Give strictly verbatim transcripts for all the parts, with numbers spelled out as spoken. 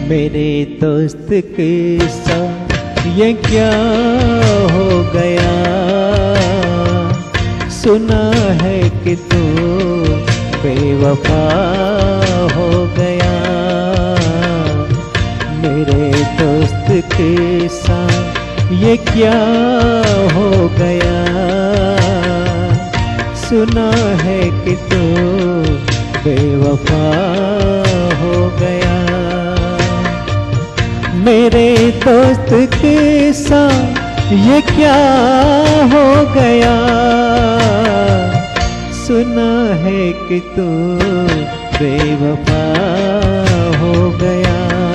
मेरे दोस्त के साथ ये क्या हो गया। सुना है कि तू बेवफा हो गया। मेरे दोस्त के साथ ये क्या हो गया। सुना है कि तू बेवफा हो गया। मेरे दोस्त के साथ ये क्या हो गया। सुना है कि तू बेवफा हो गया।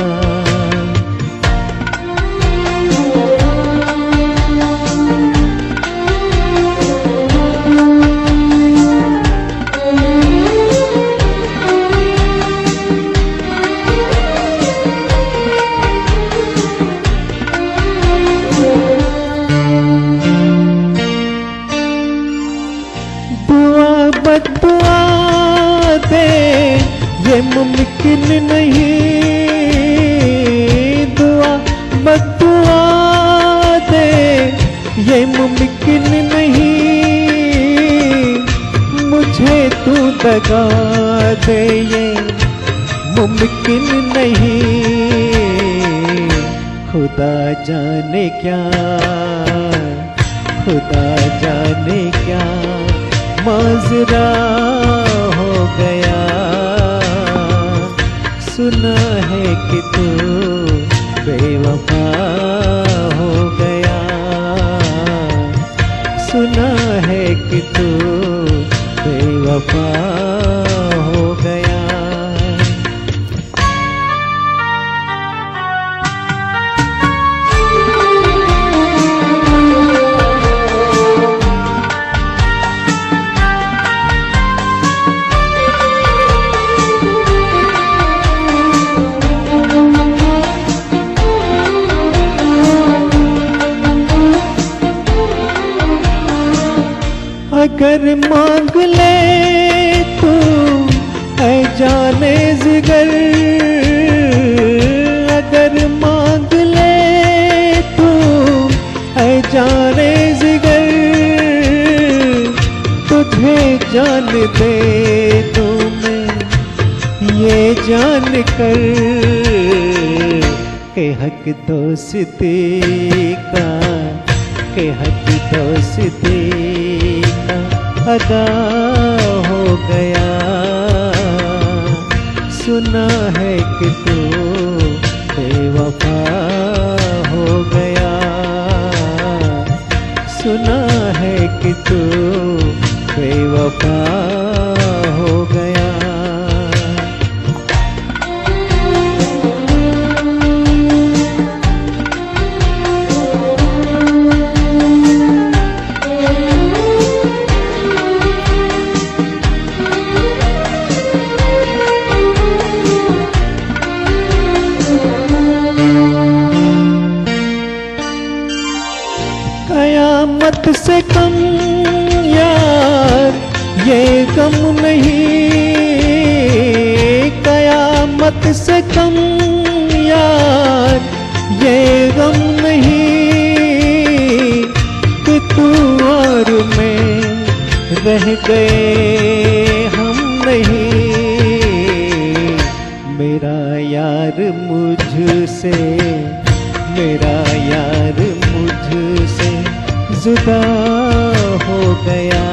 बदुआ दे ये मुमकिन नहीं। दुआ बदुआ दे ये मुमकिन नहीं। मुझे तू दगा दे ये मुमकिन नहीं। खुदा जाने क्या, खुदा जाने क्या माजरा हो गया। सुना है कि तू बेवफा हो गया। सुना है कि तू बेवफा हो गया। अगर मांग ले तू ऐ जाने जिगर। अगर मांग ले तू ऐ जाने जिगर। तुझे जान दे तू मैं ये जान कर के हक दोस्ती का, के हक दोस्ती अदा हो गया। सुना है कि तू बेवफा हो गया। सुना है कि तू बेवफा हो गया। कयामत से कम यार ये गम नहीं। कयामत से कम यार ये गम नहीं। कि तू और मैं रह गए हम नहीं। मेरा यार मुझसे, मेरा यार मुझसे जुदा हो गया।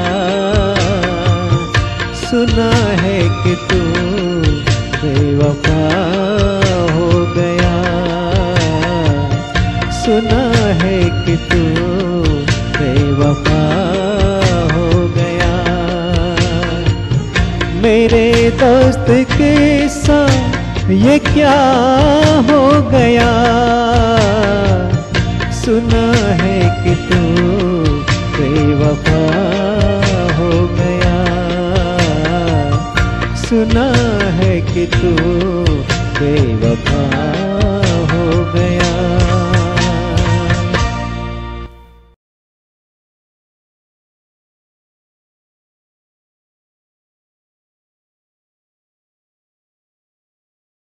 सुना है कि तू बेवफा हो गया। सुना है कि तू बेवफा हो गया। मेरे दोस्त के साथ ये क्या हो गया। सुना है कि तू बेवफा हो गया। सुना है कि तू